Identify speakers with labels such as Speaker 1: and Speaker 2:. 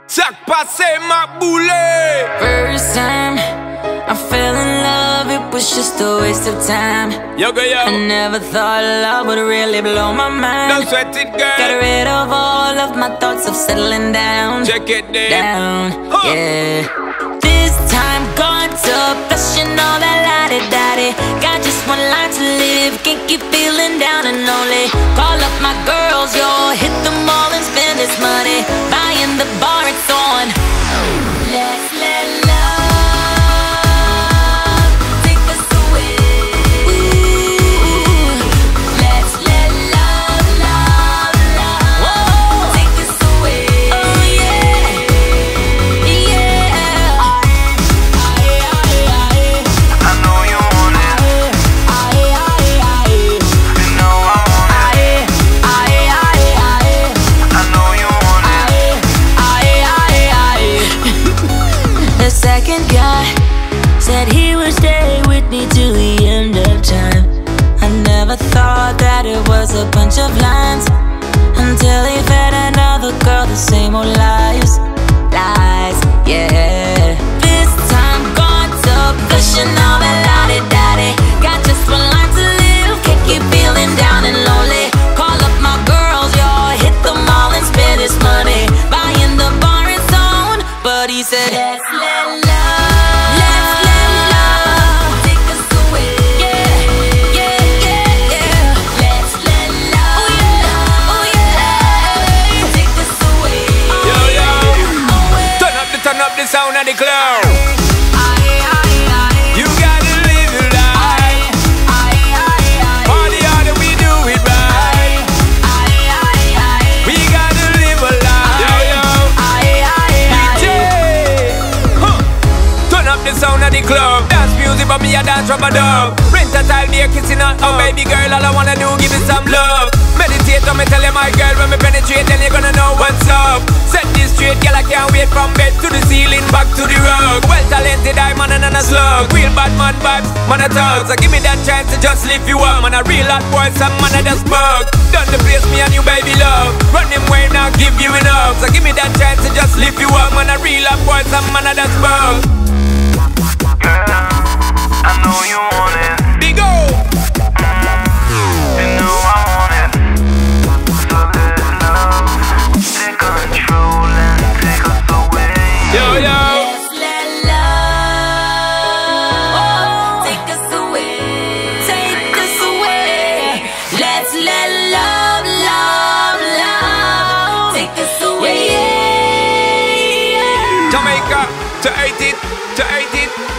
Speaker 1: Jack passé ma boulée.
Speaker 2: First time I fell in love, it was just a waste of time.
Speaker 1: Yo, go, yo.
Speaker 2: I never thought love would really blow my mind.
Speaker 1: Don't sweat it, girl.
Speaker 2: Got rid of all of my thoughts of settling down.
Speaker 1: Check it there.
Speaker 2: Down,
Speaker 1: Huh.
Speaker 2: yeah. This time God's up, flashing all that la-di-da-di. Got just one life to live, can't keep feeling down and lonely. Call up my girls, yo, hit them all and spend this money. Buying the bar it's on. Let's let love take us away. Ooh, let's let love, love, love take us away. Oh yeah, yeah.
Speaker 3: I know you want it. You know I want it. I know you want it.
Speaker 2: The second guy said he would stay with me till the end of time. I never thought that it was a bunch of lines until he fed another girl the same old lies. Lies, yeah. This time God's up, pushing all that la-di-da-di. Got just one life to live, can't keep feeling down and lonely. Call up my girls, y'all, hit them all and spend this money. Buying the bar it's on, but he said let's let love take us away. Yeah, yeah, yeah, yeah. Let's let love, oh yeah, take us away.
Speaker 1: Yo, yo.
Speaker 2: Away.
Speaker 1: Turn up the sound of the club. You gotta live your life. Party hard and we do it right. We gotta live a life. Yo, yo. DJ. Huh. Turn up the sound of the club. Dance music, but me a dance rubber dub. Rent a time there, kissing her. Oh, baby girl, all I wanna do, give it some love. Meditate on me, tell you my girl, when me penetrate, then you gonna know what's up. Set this straight, girl, I can't wait from bed to the ceiling, back to the rug. Well talented, I'm man and a slug. Real bad man vibes, man a thugs. So give me that chance to just lift you up. Man a real hot boy, some man a just bug. Done the place, me and you, baby love. Run them way now, give you enough. So give me that chance to just lift you up. Man a real hot boy, some man a just bug.
Speaker 3: Girl, I know you want it.
Speaker 1: Big O.
Speaker 3: You know I want it. So let love take control and take us away.
Speaker 1: Yo, yo.
Speaker 2: Let's let love take us away. Take us away. Let's let love, love, love take us away.
Speaker 1: Jamaica, to 8 it, to 8 it.